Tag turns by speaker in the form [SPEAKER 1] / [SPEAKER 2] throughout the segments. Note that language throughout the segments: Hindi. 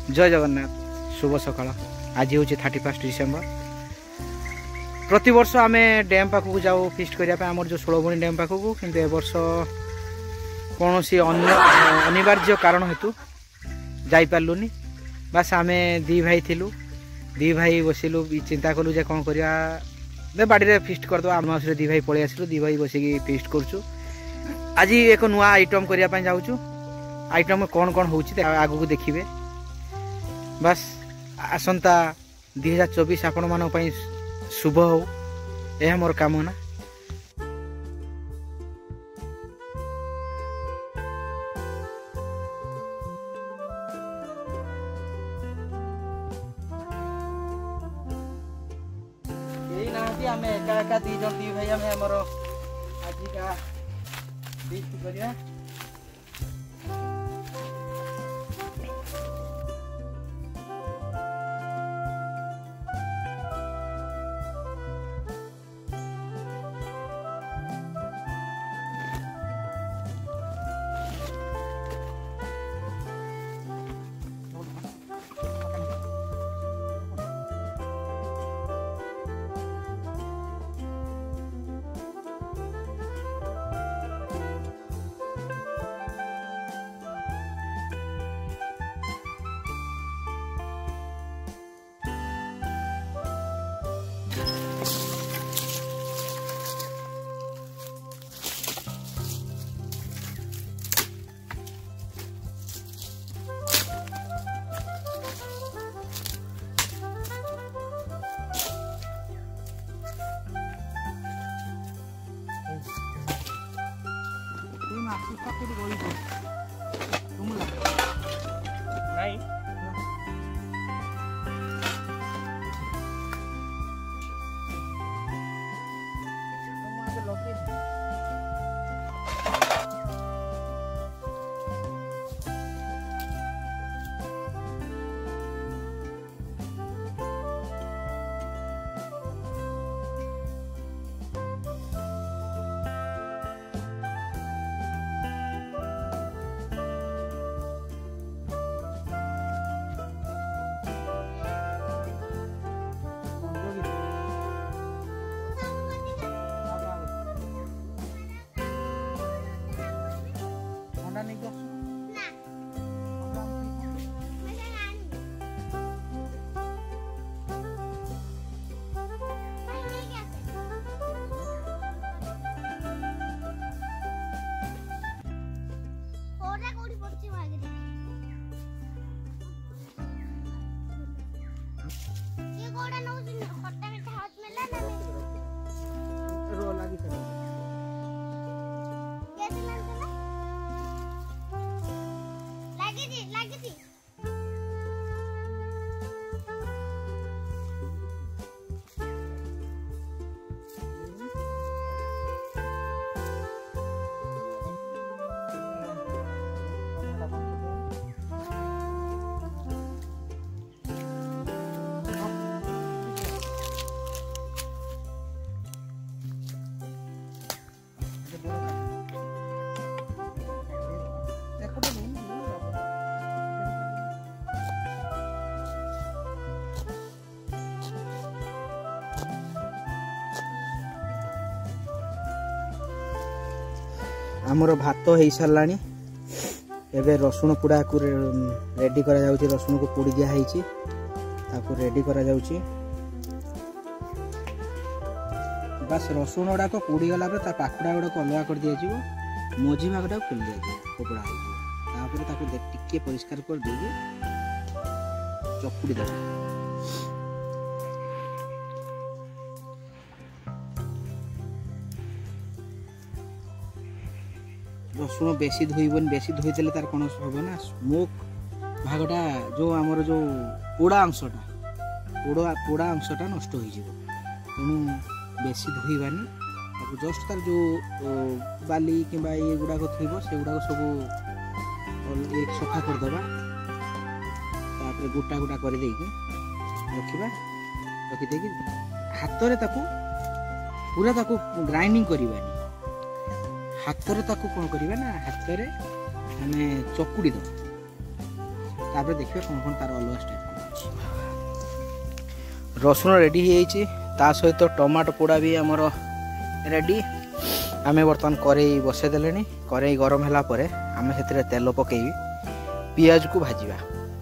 [SPEAKER 1] जय जगन्नाथ शुभ सकाळ। आज हूँ 31 डिसेम्बर। प्रति वर्ष आम डैम पाखक जाऊ फिस्ट करने आम जो 16 भणी डैम पाखक कि वर्ष कौन सी अनिवार्य कारण हेतु जापारूनी। बास आम दी भाई थिलु, दी भाई बसिलु चिंता कलु जे कौन करिया बाड़ी रे फिस्ट करदो। आम माउस दी भाई पळि आसिलु, दी भाई बसिकी फिस्ट करछु। आज एक नुआ आइटम करने जाऊँ। आइटम कौन कौन होची आगु को देखिए। बस आसंता 2024 आपण मानक पई शुभ हो, यह मोर कामना। यही ना आम एका एका दी जन दी भाई आम आज का फिस्ट करिया। नहीं आमर भात हो सारा। एबे रसुण पुड़ा को रेडी करा जाउची। रसुण को पुड़ी दिया है रेडी करा जाउची। बस रसुण गुड़ा को पुड़ी गला पाखुड़ा गुड़ा को अलग कर दिया जाव। मझी भागटा खोल दिया जाए कपड़ा हो टिके परिष्कार कर दे चकुड़ी दे। रसुण बेसी धोबन, बेसी धोईदेले तार कौन हम ना स्मोक भागटा जो आमर जो पोड़ा अंशटा पोड़ा अंशटा नष्ट हो तेणु बेसी धोइबानी। जस्ट तार जो बाली कि ये गुड़ाक थी से गुड़ाक सब एक सफा करदे। गोटा गोटा कर रखा रखीदे हाथ में पूरा ग्राइंडिंग करवानी। हाथ में कौन करवा ना हाथ में आम चकुड़ी दो। तापर देखिए कौन कौन तार अलग स्टेप रसुण रेडी ता सहित टमाटो पोड़ा भी आमर रेडी आमे बर्तमान कड़े बसई देले कड़े गरम होला परे आमे सेतिरे तेल पकेई पियाज को भाजीबा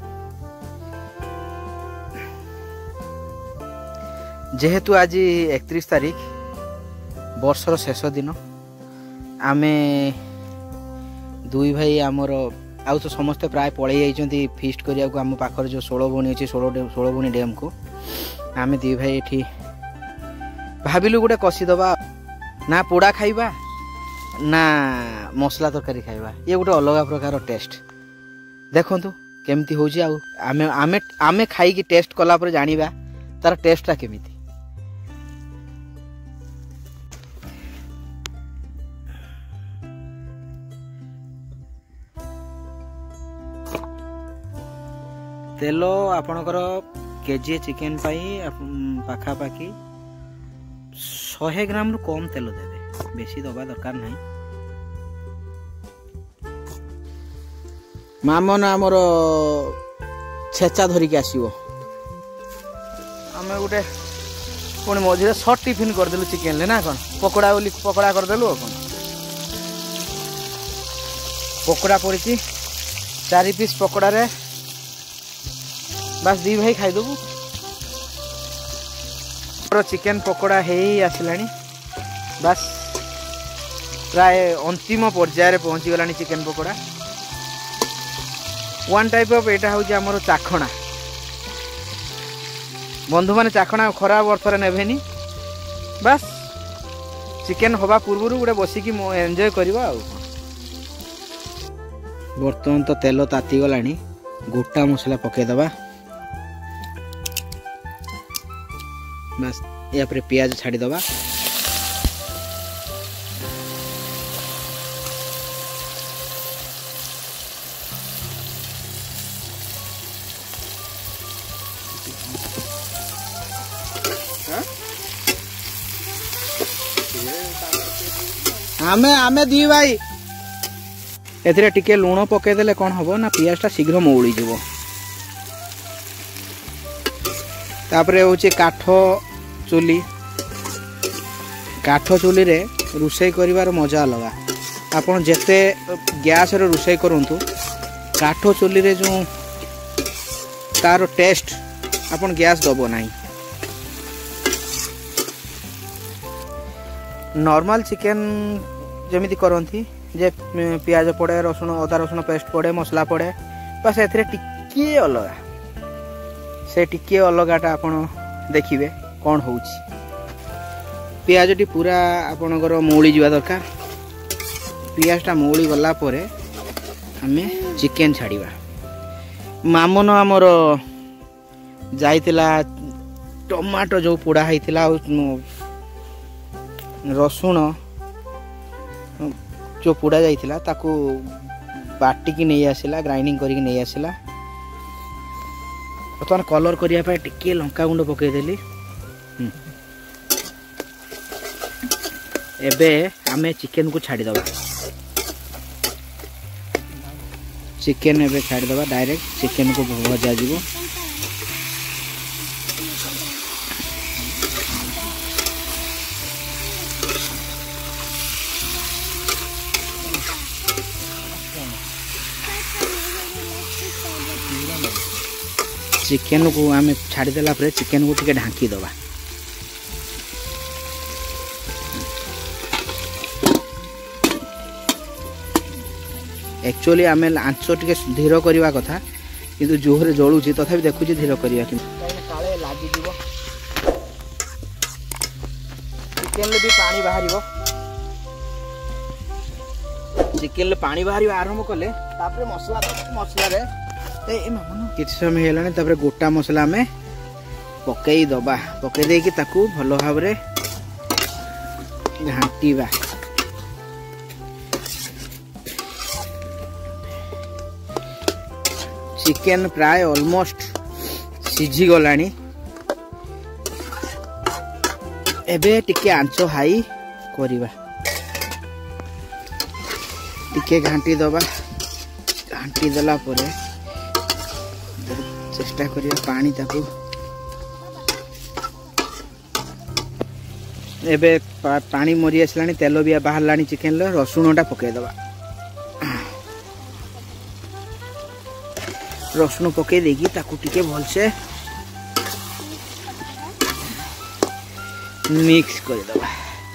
[SPEAKER 1] जेहेतु आज 31 तारीख वर्षर शेष दिन आमे दुई भाई आमर आउ तो समस्ते प्राय पड़े जाइछन्ती फीस्ट करिया को आम पाखर जो 16 भौणी अच्छी 16 भौणी डैम को आमे दुई भाई एठी भाविलु गोटे कषि दबा ना पोड़ा खाइबा ना मसला तरकारी खाइबा ये गोटे अलग प्रकार टेस्ट देखंतु केमती होची आउ आमे आमे आमे खाई की टेस्ट कला पर जानिबा तार टेस्टटा केमिति तेल आपणकर केजी चिकेन पाखापाखि 100 ग्राम रु कम तेल देवे बेसी दबा दरकार नहीं मामन आमर छेचा धरिक आसो आम गोटे पुणी मझे सर्ट टिफिन करदेलु चिकेन ले ना कौन पकोड़ा बोली पकोड़ा करदेलु कौन पकोड़ा पड़ी 4 पीस पकोड़ा रे बस दी भाई खाईदेबू चिकेन पकोड़ा है आसलानी बस प्राय अंतिम पर्यायर पहुँची गला chicken pakora one type of एटा हूँ आमर चाखणा बंधु माने चाखणा खराब अर्थर नेबेनी बस चिकेन हवा पूर्व गोटे बसिकी एंजॉय करवा बर्तमान तो तेल ताती गलानी गोटा मसला पकेदबा बस या पर प्याज छाड़ी दबा आमे आमे दी भाई एथिरे टिके लूण पके देले कोन हबो ना पियाजटा शीघ्र मौली जीवो तापरे होचे काठ चुली रे रुसई करिवार मजा अलग आपन जेते गैस रे रुसई करंतु काठ चुली रे जो तार टेस्ट आपन गैस दबो नाही नॉर्मल चिकेन जमिति करंती जे प्याज पड़े रसुण अदा रसुण पेस्ट पड़े मसला पड़े बस एथिरे टिके अलग से टिके अलगाटा आपण देखिए कौन हो पियाजटी पूरा आपणकर मौली जावा दरकार पियाजटा मौली गला परे आमे चिकेन छाड़िबा मामन आमर जाइतिला टमाटो जो पोड़ा होइतिला रसुण जो पोड़ा जाइतिला ताकू बाटिकी नहीं आसिला ग्राइंडिंग करके नहीं आसिला बर्तमान कलर करने टिके लंका गुंड पकईदेली एबे आमे चिकेन को छाड़ी दबा चिकेन एबे छाड़ी दबा डायरेक्ट चिकेन को भजा जीवो चिकेन को आम छाड़देला चिकेन को टिके ढांकी दबा एक्चुअली आम आंच टिके धीर करवा कथा किंतु जोहरे जलुची तथापि देखुची धीर करवा काले लगी चिकेन भी पानी बाहर चिकेन पानी बाहर आरंभ कले मसला मसला किसी समय है गोटा मसला आम पकई दबा पकई देकी ताकू भल भाव घांटीबा चिकेन प्राय ऑलमोस्ट सीझी गलानी एबे टिके आंच हाई करिबा टिके घांटी दबा घांटी देला परे चेष्टा करिया पानी ताकू एबे पानी मरी आसलानी तेल भी बाहर चिकेन रसुण टा पकई दबा रसुण पकई देगी ताकू टिके भलसे मिक्स कर दबा।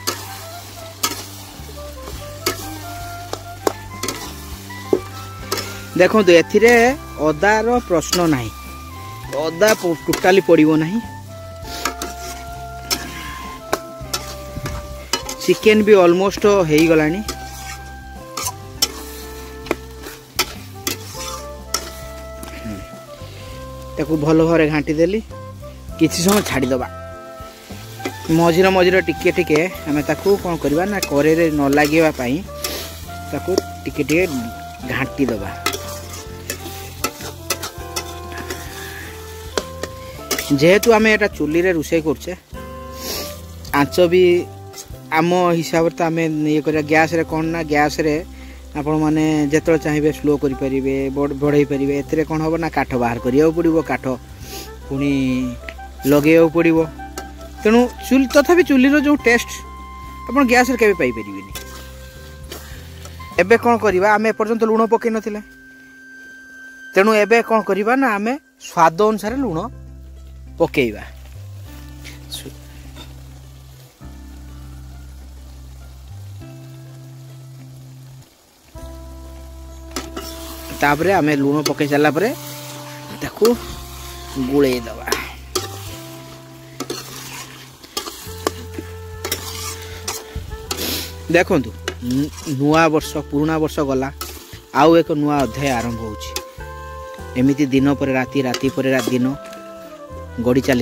[SPEAKER 1] देखो तो एथिरे अदा रो प्रश्न नहीं अदा टोटाली पड़िबो नहीं चिकेन भी ऑलमोस्ट हो ही गलानी ताकू भल भाव घाटी देली किसी समय छाड़ी दबा मझिरे मझिरे टिके टिके आमे ताकू कौन करबा ना करेरे न लागिबा पई ताकू टिके टिके घाटी दबा। जेहेतु आमे एटा चुली रे रुसई करछे आंच भी आम हिसाब से आम ये कर गैस रे कौन ना गैस रे आपण माने जेतल चाहिए स्लो करि परिबे बढ़ाई परिबे एतरे कौन हम ना काठ बाहर करिया पड़ो काठ पुणी लगे पड़ो तेणु चुल तथापि चुली जो टेस्ट आप गैस रे केबे पाई परिबेनी। एबे कौन करबा आमे एपर्यंत लुण पकई नथिले तेणु एबे कौन करबा ना आमे स्वाद अनुसार लुण पकेइबा। तापरे आमे लुण पकई सारा परे ताकू गुड़े दबा। देखंतु नुआ वर्ष पुराना वर्ष गला आउ एक नुआ अध्याय आरंभ होउची एमिति दिन पर राति राति पर दिन गड़ी चली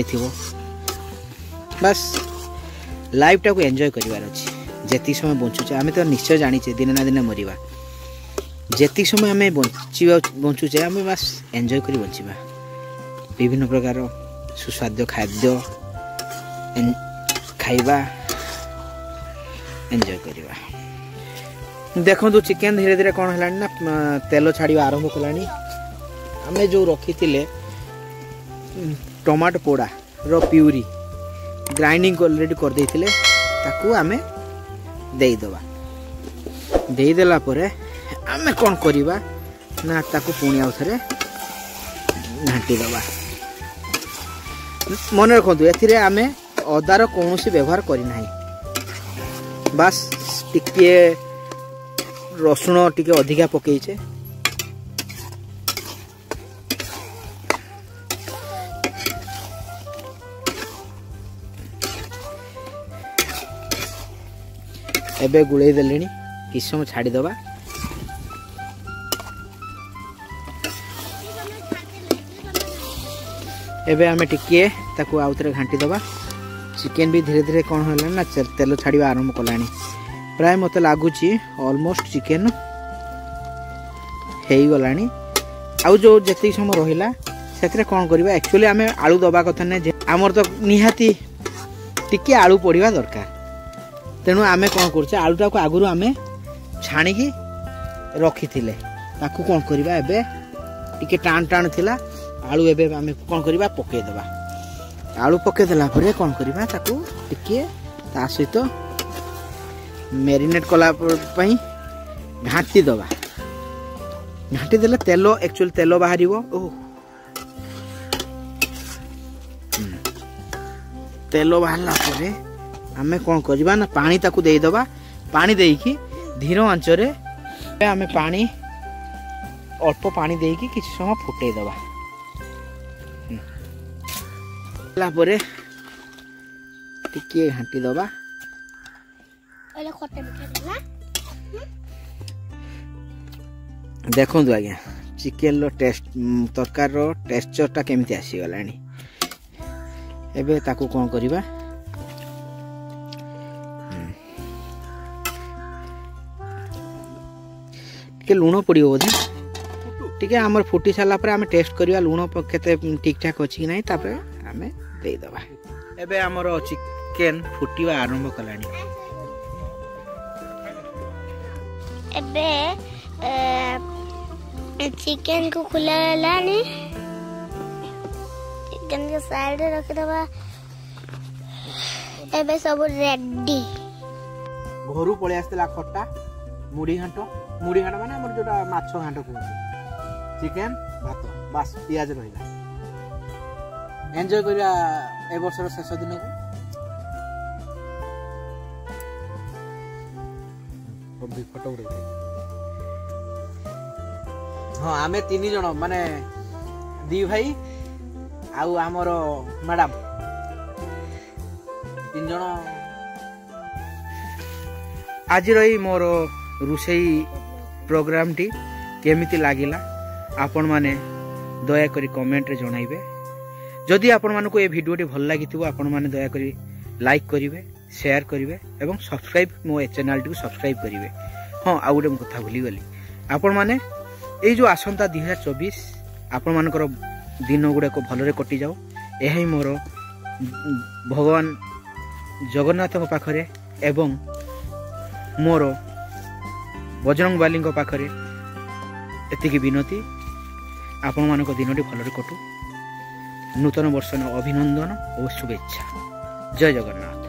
[SPEAKER 1] बस लाइफ टाक एंजॉय करिवार अछि। जेति समय बंचुचे आमे तो निश्चय जानिचे दिन ना दिन मरिबा जेति समय आमे बंचुचे आमे बस एंजॉय करी बंचिबा विभिन्न प्रकार सुस्वाद्य खाद्य खाइबा एंजॉय करिबा। देखो चिकेन धीरे धीरे कौन है ना तेल छाड़ा आरंभ कलानी आमे जो रखी थिले टमाटो पोड़ा रो प्यूरी ग्राइंडिंग ऑलरेडी कर देथिले ताकू आमे देई दबा देई देला परे आमे कौन करिबा ना ताकू पुणी आउ थरे घाटी दबा। मन रखु एथिरे आमे अदार कौन व्यवहार करी नाही बस टिके रसुण टिके अधिका पकईचे एबे गुड़े देले किस समय छाड़ी दबा। एबे आमे टिके ताकू आउतरे घाटी दबा। चिकेन भी धीरे धीरे कौन है ना तेल छाड़ा आरंभ कलानी प्राय मत लगुच ऑलमोस्ट चिकेन हो गलानी आउ जो जति समय रहिला से कौन करबा एक्चुअली आमे आलू दबा कथा ने आमर तो निहाती टिके आलू पड़िबा दरकार तेणु आमे कौन करछे आलूटा को आगुरु आमे छाणिकी रखी थिले ताकू कौन करबा एबे टिके टाण टाण थिला आलू एबे आमे कौन करबा पके दबा आलू पके देला परे कौन करबा ताकू टिके ता सहित मैरिनेट कला पई घाटी दबा घाटी देले तेल एक्चुअली तेल बाहरिबो ओह तेल बाहरला परे आमे कौन करबा ना पानी ताकू देई दबा पानी देईकी धीर आंच रे आमे पानी अल्प पानी देईकी किछि समय फुटै दबा ला परे टिके घाटी दबा
[SPEAKER 2] ओले खटे मिठा देला
[SPEAKER 1] देखो आज्ञा चिकेन रो टेस्ट तरकार रो टेक्सचर टा केमिति आसी गलानी एबे ताकू कोन करिबा के लूण पड़ियो बोधे टिके हमर फुटी साला पर आमे टेस्ट करिया लूण केते ठीक ठाक अछि कि नै तापर आमे देई दबा। एबे हमर चिकेन फुटीवा आरंभ कलानी
[SPEAKER 2] एबे चिकेन को खुला लानी चिकन के साइड रे रखि दबा एबे सब रेडी
[SPEAKER 1] घरू पळे आस्तेला खट्टा मुड़ी घांट माने हमर जोटा माछो घांट कहू चिकन भात बस पियाज रहिला एन्जॉय करिया ए वर्षर शेष दिन को फोटो उठे हाँ आमे 3 जण माने दी भाई आउ आमर मैडम 3 जण आज रही मोर रुसेई प्रोग्राम टी केमिति लागिला आपण माने दया करी कमेंट रे जणाइबे जदि आपण मानको ए वीडियो टी भल लागिथिबो आपण माने दया करी लाइक करिवे शेयर करिवे एवं सब्सक्राइब मो चैनल टी सब्सक्राइब करिवे हां आ गुटे कथा भूली गली आपण माने ए जो आसंता 2024 आपण मानकर दिन गुडे को भलरे कटि जाओ एही मोर भगवान जगन्नाथ को पाखरे एवं मोर बजरंग बाली को पाखरे एतिकी विनती आपण मानक दिनटी भलरे कटु नूतन वर्ष अभिनंदन और शुभेच्छा जय जगन्नाथ।